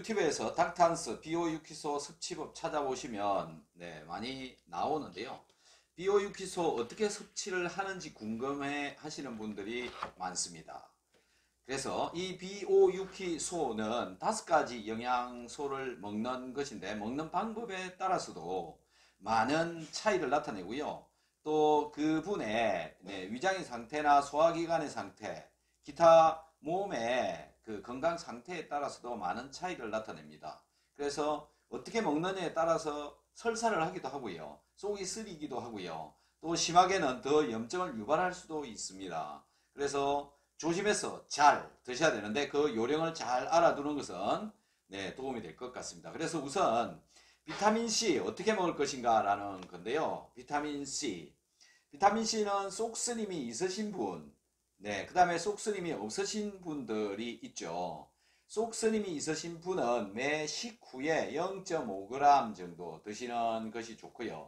유튜브에서 닥탄스 비오유키소 섭취법 찾아보시면 많이 나오는데요. 비오유키소 어떻게 섭취를 하는지 궁금해 하시는 분들이 많습니다. 그래서 이 비오유키소는 5가지 영양소를 먹는 것인데 먹는 방법에 따라서도 많은 차이를 나타내고요. 또 그분의 위장의 상태나 소화기관의 상태, 기타 몸의 그 건강 상태에 따라서도 많은 차이를 나타냅니다. 그래서 어떻게 먹느냐에 따라서 설사를 하기도 하고요. 속이 쓰리기도 하고요. 또 심하게는 더 염증을 유발할 수도 있습니다. 그래서 조심해서 잘 드셔야 되는데 그 요령을 잘 알아두는 것은 도움이 될 것 같습니다. 그래서 우선 비타민C 어떻게 먹을 것인가 라는 건데요. 비타민C. 비타민C는 속쓰림이 있으신 분, 그 다음에 속쓰림이 없으신 분들이 있죠. 속쓰림이 있으신 분은 매 식후에 0.5g 정도 드시는 것이 좋고요.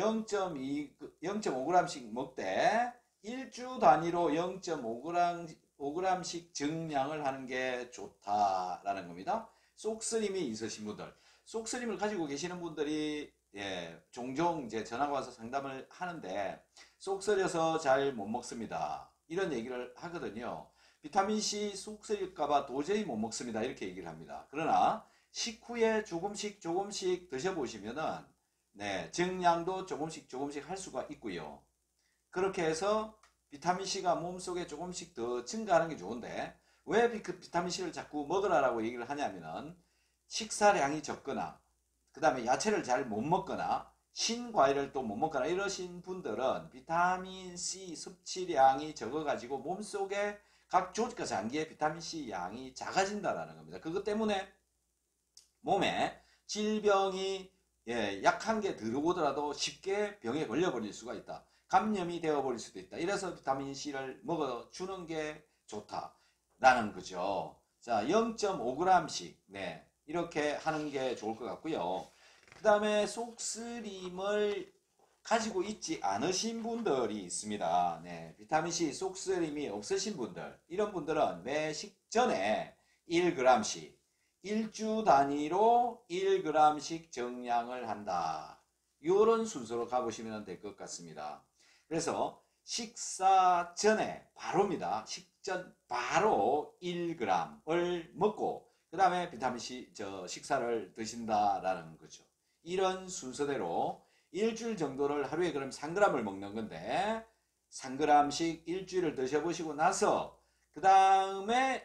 0.5g씩 먹되 일주 단위로 0.5g씩 증량을 하는 게 좋다라는 겁니다. 속쓰림이 있으신 분들, 속쓰림을 가지고 계시는 분들이 종종 이제 전화가 와서 상담을 하는데 속 쓰려서 잘 못 먹습니다. 이런 얘기를 하거든요. 비타민C 속 쓰릴까봐 도저히 못 먹습니다. 이렇게 얘기를 합니다. 그러나 식후에 조금씩 드셔보시면은 증량도 조금씩 할 수가 있고요. 그렇게 해서 비타민C가 몸속에 조금씩 더 증가하는 게 좋은데 왜 비타민C를 자꾸 먹으라고 얘기를 하냐면은 식사량이 적거나 그 다음에 야채를 잘 못 먹거나 신과일을 또 못 먹거나 이러신 분들은 비타민C 섭취량이 적어가지고 몸속에 각 조직과 장기의 비타민C 양이 작아진다라는 겁니다. 그것 때문에 몸에 질병이 약한 게 들어오더라도 쉽게 병에 걸려버릴 수가 있다. 감염이 되어버릴 수도 있다. 이래서 비타민C를 먹어주는 게 좋다라는 거죠. 자, 0.5g씩 이렇게 하는 게 좋을 것 같고요. 그 다음에 속쓰림을 가지고 있지 않으신 분들이 있습니다. 비타민C 속쓰림이 없으신 분들, 이런 분들은 매 식전에 1g씩, 일주 단위로 1g씩 정량을 한다. 이런 순서로 가보시면 될 것 같습니다. 그래서 식사 전에 바로입니다. 식전 바로 1g을 먹고 그 다음에 비타민C 식사를 드신다라는 거죠. 이런 순서대로 일주일 정도를 하루에 그럼 3g을 먹는 건데 3g씩 일주일을 드셔보시고 나서 그 다음에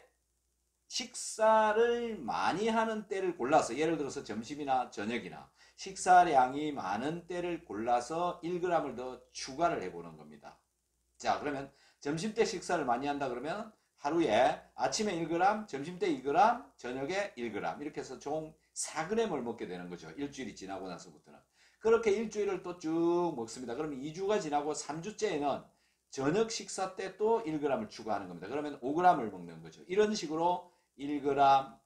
식사를 많이 하는 때를 골라서 예를 들어서 점심이나 저녁이나 식사량이 많은 때를 골라서 1g을 더 추가를 해보는 겁니다. 자, 그러면 점심때 식사를 많이 한다 그러면 하루에 아침에 1g, 점심때 2g, 저녁에 1g 이렇게 해서 총 4g을 먹게 되는 거죠. 일주일이 지나고 나서부터는. 그렇게 일주일을 또 쭉 먹습니다. 그러면 2주가 지나고 3주째에는 저녁 식사 때 또 1g을 추가하는 겁니다. 그러면 5g을 먹는 거죠. 이런 식으로 1g,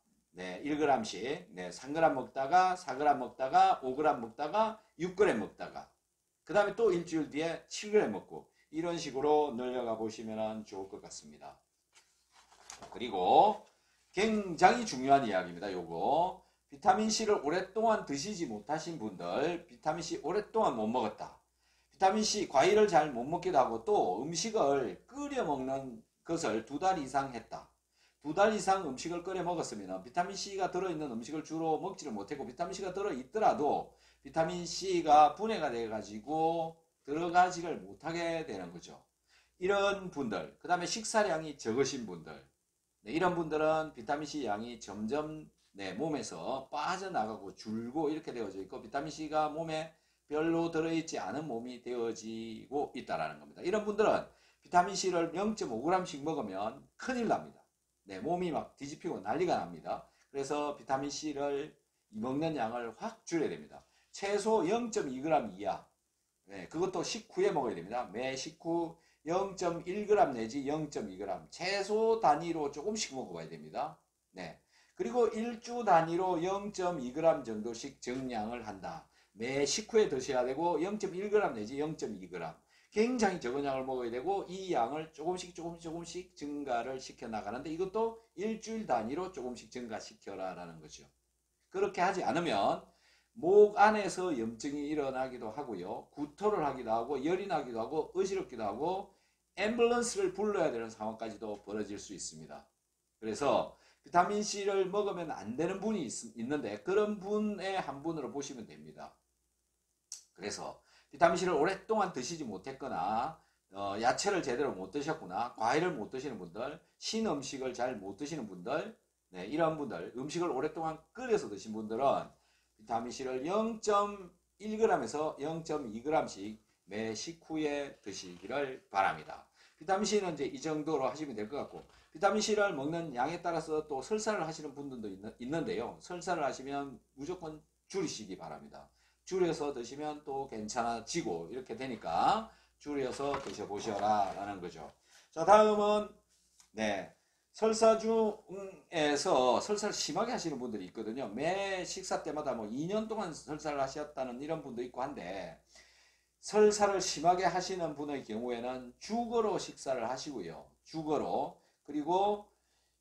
1g씩 3g 먹다가 4g 먹다가 5g 먹다가 6g 먹다가 그 다음에 또 일주일 뒤에 7g 먹고 이런 식으로 늘려가 보시면 좋을 것 같습니다. 그리고 굉장히 중요한 이야기입니다. 요거 비타민C를 오랫동안 드시지 못하신 분들, 비타민C 오랫동안 못 먹었다. 비타민C 과일을 잘 못 먹기도 하고 또 음식을 끓여 먹는 것을 2달 이상 했다. 2달 이상 음식을 끓여 먹었으면 비타민C가 들어있는 음식을 주로 먹지를 못했고 비타민C가 들어있더라도 비타민C가 분해가 돼가지고 들어가지를 못하게 되는 거죠. 이런 분들, 그 다음에 식사량이 적으신 분들, 이런 분들은 비타민C 양이 점점 몸에서 빠져나가고 줄고 이렇게 되어져 있고 비타민C가 몸에 별로 들어있지 않은 몸이 되어지고 있다는 겁니다. 이런 분들은 비타민C를 0.5g씩 먹으면 큰일 납니다. 몸이 막 뒤집히고 난리가 납니다. 그래서 비타민C를 먹는 양을 확 줄여야 됩니다. 최소 0.2g 이하, 그것도 식후에 먹어야 됩니다. 매 식후 0.1g 내지 0.2g 최소 단위로 조금씩 먹어봐야 됩니다. 그리고 일주 단위로 0.2g 정도씩 정량을 한다. 매 식후에 드셔야 되고 0.1g 내지 0.2g 굉장히 적은 양을 먹어야 되고 이 양을 조금씩 증가를 시켜 나가는데 이것도 일주일 단위로 조금씩 증가시켜라 라는 거죠. 그렇게 하지 않으면 목 안에서 염증이 일어나기도 하고요. 구토를 하기도 하고 열이 나기도 하고 어지럽기도 하고 앰뷸런스를 불러야 되는 상황까지도 벌어질 수 있습니다. 그래서 비타민C를 먹으면 안 되는 분이 있는데 그런 분의 한 분으로 보시면 됩니다. 그래서 비타민C를 오랫동안 드시지 못했거나 야채를 제대로 못 드셨구나, 과일을 못 드시는 분들, 신음식을 잘 못 드시는 분들, 네, 이런 분들, 음식을 오랫동안 끓여서 드신 분들은 비타민C를 0.1g에서 0.2g씩 매 식후에 드시기를 바랍니다. 비타민C는 이제 이 정도로 하시면 될 것 같고, 비타민C를 먹는 양에 따라서 또 설사를 하시는 분들도 있는데요. 설사를 하시면 무조건 줄이시기 바랍니다. 줄여서 드시면 또 괜찮아지고 이렇게 되니까 줄여서 드셔보셔라 라는 거죠. 자, 다음은 네, 설사 중에서 설사를 심하게 하시는 분들이 있거든요. 매 식사 때마다 뭐 2년 동안 설사를 하셨다는 이런 분도 있고 한데, 설사를 심하게 하시는 분의 경우에는 죽어로 식사를 하시고요. 죽어로. 그리고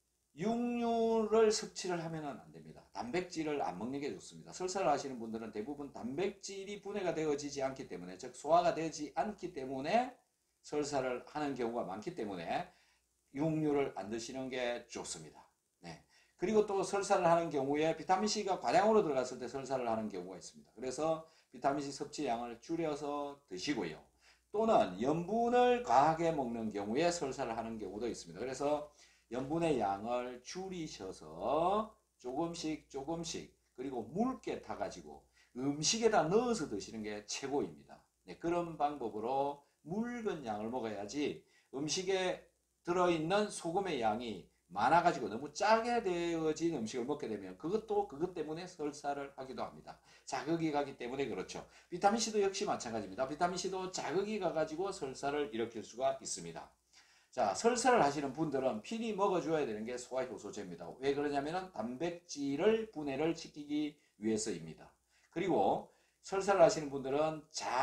육류를 섭취를 하면 안 됩니다. 단백질을 안 먹는 게 좋습니다. 설사를 하시는 분들은 대부분 단백질이 분해가 되어지지 않기 때문에, 즉 소화가 되지 않기 때문에 설사를 하는 경우가 많기 때문에 육류를 안 드시는 게 좋습니다. 네. 그리고 또 설사를 하는 경우에 비타민C가 과량으로 들어갔을 때 설사를 하는 경우가 있습니다. 그래서 비타민C 섭취량을 줄여서 드시고요. 또는 염분을 과하게 먹는 경우에 설사를 하는 경우도 있습니다. 그래서 염분의 양을 줄이셔서 조금씩 그리고 묽게 타가지고 음식에다 넣어서 드시는 게 최고입니다. 네, 그런 방법으로 묽은 양을 먹어야지 음식에 들어있는 소금의 양이 많아가지고 너무 짜게 되어진 음식을 먹게 되면 그것 때문에 설사를 하기도 합니다. 자극이 가기 때문에 그렇죠. 비타민C도 역시 마찬가지입니다. 비타민C도 자극이 가가지고 설사를 일으킬 수가 있습니다. 자, 설사를 하시는 분들은 필히 먹어줘야 되는 게 소화효소제입니다. 왜 그러냐면 단백질을 분해를 시키기 위해서입니다. 그리고 설사를 하시는 분들은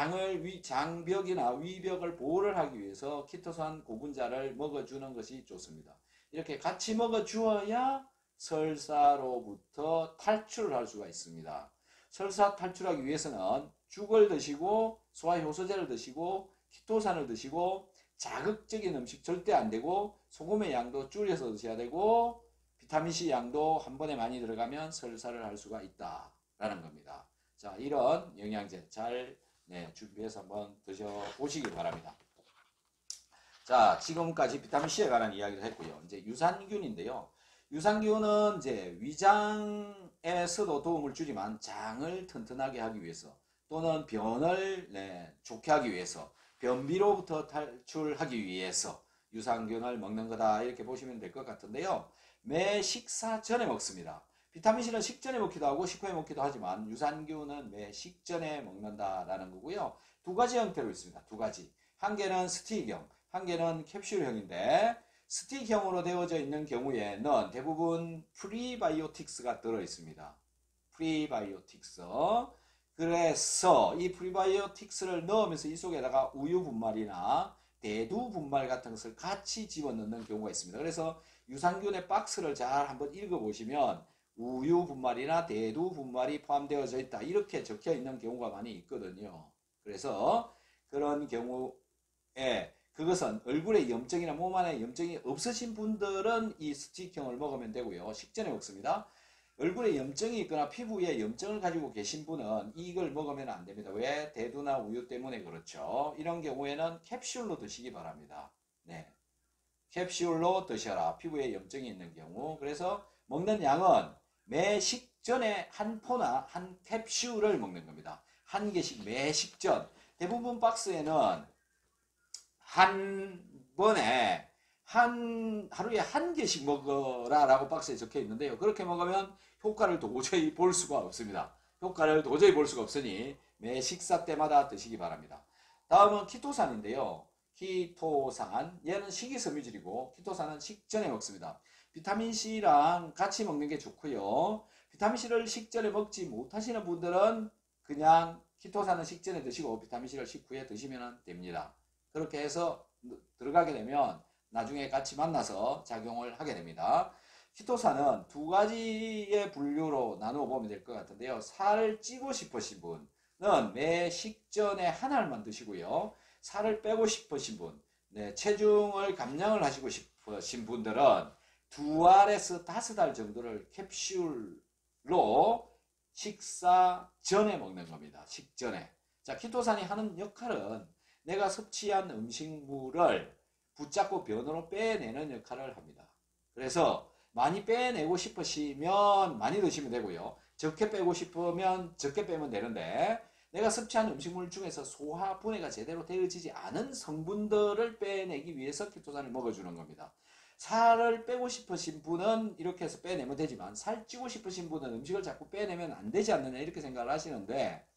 장벽이나 위벽을 보호를 하기 위해서 키토산 고분자를 먹어주는 것이 좋습니다. 이렇게 같이 먹어주어야 설사로부터 탈출을 할 수가 있습니다. 설사 탈출하기 위해서는 죽을 드시고 소화효소제를 드시고 키토산을 드시고 자극적인 음식 절대 안 되고 소금의 양도 줄여서 드셔야 되고 비타민C 양도 한 번에 많이 들어가면 설사를 할 수가 있다라는 겁니다. 자, 이런 영양제 잘 준비해서 한번 드셔보시기 바랍니다. 자, 지금까지 비타민C에 관한 이야기를 했고요. 이제 유산균인데요. 유산균은 이제 위장에서도 도움을 주지만 장을 튼튼하게 하기 위해서 또는 변을 좋게 하기 위해서 변비로부터 탈출하기 위해서 유산균을 먹는 거다 이렇게 보시면 될 것 같은데요. 매 식사 전에 먹습니다. 비타민C는 식전에 먹기도 하고 식후에 먹기도 하지만 유산균은 매 식전에 먹는다라는 거고요. 두 가지 형태로 있습니다. 두 가지. 한 개는 스틱형, 한 개는 캡슐형인데 스틱형으로 되어져 있는 경우에는 대부분 프리바이오틱스가 들어있습니다. 프리바이오틱스. 그래서 이 프리바이오틱스를 넣으면서 이 속에다가 우유 분말이나 대두 분말 같은 것을 같이 집어넣는 경우가 있습니다. 그래서 유산균의 박스를 잘 한번 읽어보시면 우유 분말이나 대두 분말이 포함되어져 있다 이렇게 적혀 있는 경우가 많이 있거든요. 그래서 그런 경우에 그것은 얼굴에 염증이나 몸 안에 염증이 없으신 분들은 이 스틱형을 먹으면 되고요. 식전에 먹습니다. 얼굴에 염증이 있거나 피부에 염증을 가지고 계신 분은 이걸 먹으면 안 됩니다. 왜? 대두나 우유 때문에 그렇죠. 이런 경우에는 캡슐로 드시기 바랍니다. 네, 캡슐로 드셔라. 피부에 염증이 있는 경우. 그래서 먹는 양은 매 식전에 한 포나 한 캡슐을 먹는 겁니다. 한 개씩 매 식전. 대부분 박스에는 한 번에 하루에 한 개씩 먹어라 라고 박스에 적혀 있는데요. 그렇게 먹으면 효과를 도저히 볼 수가 없습니다. 효과를 도저히 볼 수가 없으니 매 식사 때마다 드시기 바랍니다. 다음은 키토산인데요. 키토산, 얘는 식이섬유질이고 키토산은 식전에 먹습니다. 비타민C랑 같이 먹는 게 좋고요. 비타민C를 식전에 먹지 못하시는 분들은 그냥 키토산은 식전에 드시고 비타민C를 식후에 드시면 됩니다. 그렇게 해서 들어가게 되면 나중에 같이 만나서 작용을 하게 됩니다. 키토산은 두 가지의 분류로 나누어 보면 될 것 같은데요. 살을 찌고 싶으신 분은 매 식전에 한 알만 드시고요. 살을 빼고 싶으신 분, 체중을 감량을 하시고 싶으신 분들은 2알에서 5알 정도를 캡슐로 식사 전에 먹는 겁니다. 식전에. 자, 키토산이 하는 역할은 내가 섭취한 음식물을 붙잡고 변으로 빼내는 역할을 합니다. 그래서 많이 빼내고 싶으시면 많이 드시면 되고요. 적게 빼고 싶으면 적게 빼면 되는데 내가 섭취한 음식물 중에서 소화, 분해가 제대로 되어지지 않은 성분들을 빼내기 위해서 키토산을 먹어주는 겁니다. 살을 빼고 싶으신 분은 이렇게 해서 빼내면 되지만 살찌고 싶으신 분은 음식을 자꾸 빼내면 안 되지 않느냐 이렇게 생각을 하시는데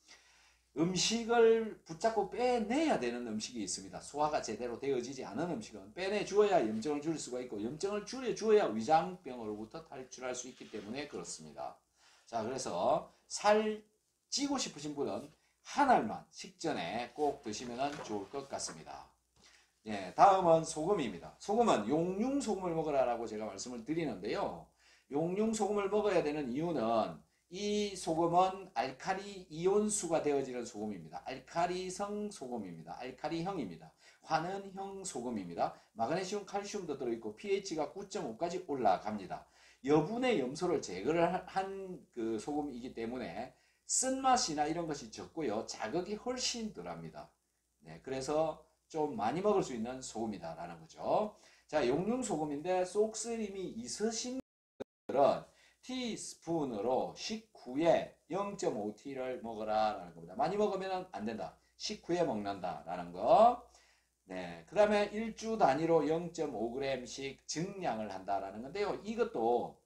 음식을 붙잡고 빼내야 되는 음식이 있습니다. 소화가 제대로 되어지지 않은 음식은 빼내주어야 염증을 줄일 수가 있고 염증을 줄여주어야 위장병으로부터 탈출할 수 있기 때문에 그렇습니다. 자, 그래서 살찌고 싶으신 분은 한 알만 식전에 꼭 드시면 좋을 것 같습니다. 예, 다음은 소금입니다. 소금은 용융소금을 먹으라라고 제가 말씀을 드리는데요. 용융소금을 먹어야 되는 이유는 이 소금은 알칼리 이온수가 되어지는 소금입니다. 알칼리성 소금입니다. 알칼리형입니다. 환원형 소금입니다. 마그네슘, 칼슘도 들어있고 pH가 9.5까지 올라갑니다. 여분의 염소를 제거를 한 그 소금이기 때문에 쓴맛이나 이런 것이 적고요. 자극이 훨씬 덜합니다. 네, 그래서 좀 많이 먹을 수 있는 소금이다라는 거죠. 자, 용융소금인데 쏙쓰림이 있으신 분들은 티스푼으로 식후에 0.5T를 먹어라 라는 겁니다. 많이 먹으면 안 된다. 식후에 먹는다 라는 거. 네, 그 다음에 일주 단위로 0.5g씩 증량을 한다라는 건데요. 이것도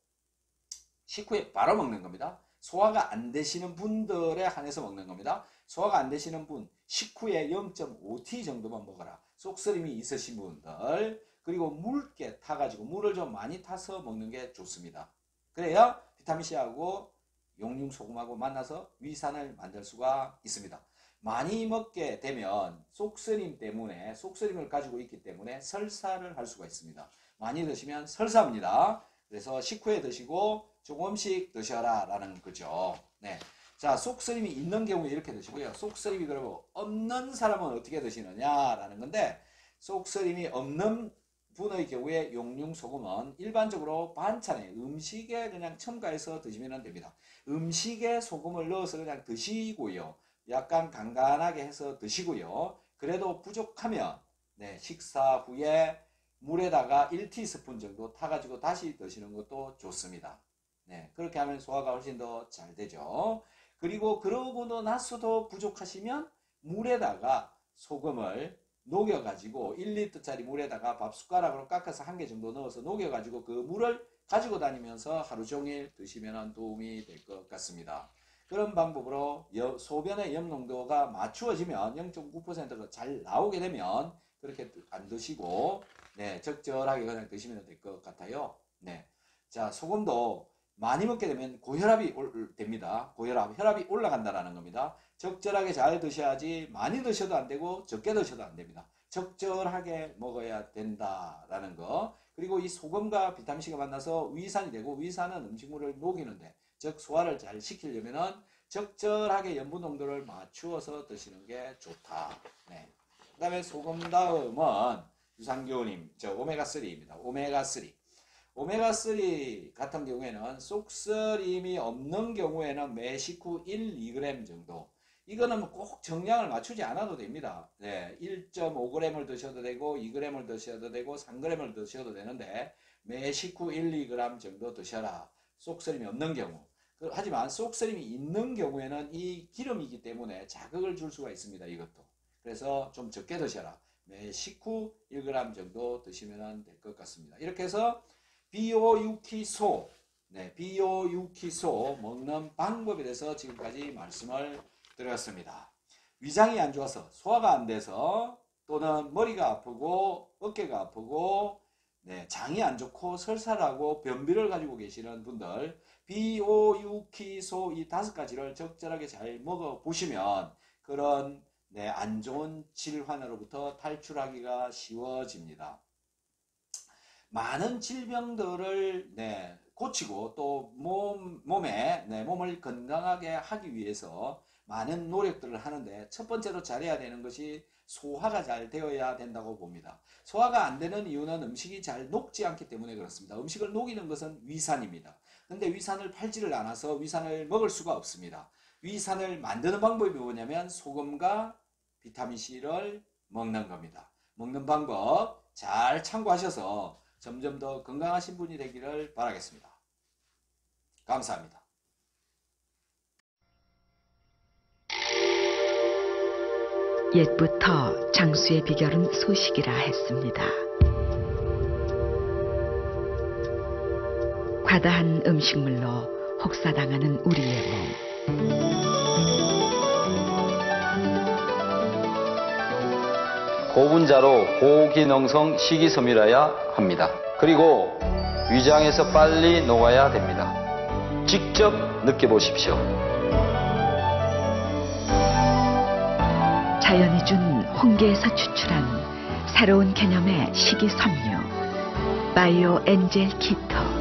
식후에 바로 먹는 겁니다. 소화가 안 되시는 분들에 한해서 먹는 겁니다. 소화가 안 되시는 분, 식후에 0.5T 정도만 먹어라. 쏙쓰림이 있으신 분들, 그리고 묽게 타가지고 물을 좀 많이 타서 먹는 게 좋습니다. 그래야 비타민C하고 용융소금하고 만나서 위산을 만들 수가 있습니다. 많이 먹게 되면 쏙쓰림 때문에 쏙쓰림을 가지고 있기 때문에 설사를 할 수가 있습니다. 많이 드시면 설사입니다. 그래서 식후에 드시고 조금씩 드셔라 라는 거죠. 네. 자, 쏙쓰림이 있는 경우에 이렇게 드시고요. 쏙쓰림이 그리고 없는 사람은 어떻게 드시느냐 라는 건데 쏙쓰림이 없는 분의 경우에 용융소금은 일반적으로 반찬에 음식에 그냥 첨가해서 드시면 됩니다. 음식에 소금을 넣어서 그냥 드시고요. 약간 간간하게 해서 드시고요. 그래도 부족하면 식사 후에 물에다가 1티스푼 정도 타가지고 다시 드시는 것도 좋습니다. 그렇게 하면 소화가 훨씬 더 잘 되죠. 그리고 그러고 나서도 부족하시면 물에다가 소금을 녹여가지고 1리터짜리 물에다가 밥 숟가락으로 깎아서 1개 정도 넣어서 녹여가지고 그 물을 가지고 다니면서 하루 종일 드시면 도움이 될 것 같습니다. 그런 방법으로 소변의 염 농도가 맞추어지면 0.9%가 잘 나오게 되면 그렇게 안 드시고 적절하게 그냥 드시면 될 것 같아요. 자, 소금도 많이 먹게 되면 고혈압이 됩니다. 고혈압, 혈압이 올라간다는 겁니다. 적절하게 잘 드셔야지 많이 드셔도 안 되고 적게 드셔도 안 됩니다. 적절하게 먹어야 된다라는 거. 그리고 이 소금과 비타민C가 만나서 위산이 되고 위산은 음식물을 녹이는데 즉 소화를 잘 시키려면 적절하게 염분 농도를 맞추어서 드시는 게 좋다. 그 다음에 소금 다음은 유산균, 오메가3입니다. 오메가3. 오메가3 같은 경우에는 쏙쓰림이 없는 경우에는 매 식후 1, 2g 정도. 이거는 꼭 정량을 맞추지 않아도 됩니다. 1.5g을 드셔도 되고 2g을 드셔도 되고 3g을 드셔도 되는데 매 식후 1, 2g 정도 드셔라. 쏙쓰림이 없는 경우. 하지만 쏙쓰림이 있는 경우에는 이 기름이기 때문에 자극을 줄 수가 있습니다. 이것도. 그래서 좀 적게 드셔라. 매 식후 1g 정도 드시면 될 것 같습니다. 이렇게 해서 비오유키소, 비오유키소 먹는 방법에 대해서 지금까지 말씀을 드렸습니다. 위장이 안 좋아서 소화가 안 돼서 또는 머리가 아프고 어깨가 아프고 장이 안 좋고 설사를 하고 변비를 가지고 계시는 분들 비오유키소 이 5가지를 적절하게 잘 먹어보시면 그런 안 좋은 질환으로부터 탈출하기가 쉬워집니다. 많은 질병들을 고치고 또 몸을 건강하게 하기 위해서 많은 노력들을 하는데 첫 번째로 잘해야 되는 것이 소화가 잘 되어야 된다고 봅니다. 소화가 안 되는 이유는 음식이 잘 녹지 않기 때문에 그렇습니다. 음식을 녹이는 것은 위산입니다. 근데 위산을 팔지를 않아서 위산을 먹을 수가 없습니다. 위산을 만드는 방법이 뭐냐면 소금과 비타민C를 먹는 겁니다. 먹는 방법 잘 참고하셔서 점점 더 건강하신 분이 되기를 바라겠습니다. 감사합니다. 옛부터 장수의 비결은 소식이라 했습니다. 과다한 음식물로 혹사당하는 우리의 몸. 고분자로 고기능성 식이섬유라야 합니다. 그리고 위장에서 빨리 녹아야 됩니다. 직접 느껴보십시오. 자연이 준 홍게에서 추출한 새로운 개념의 식이섬유 바이오 엔젤 키토.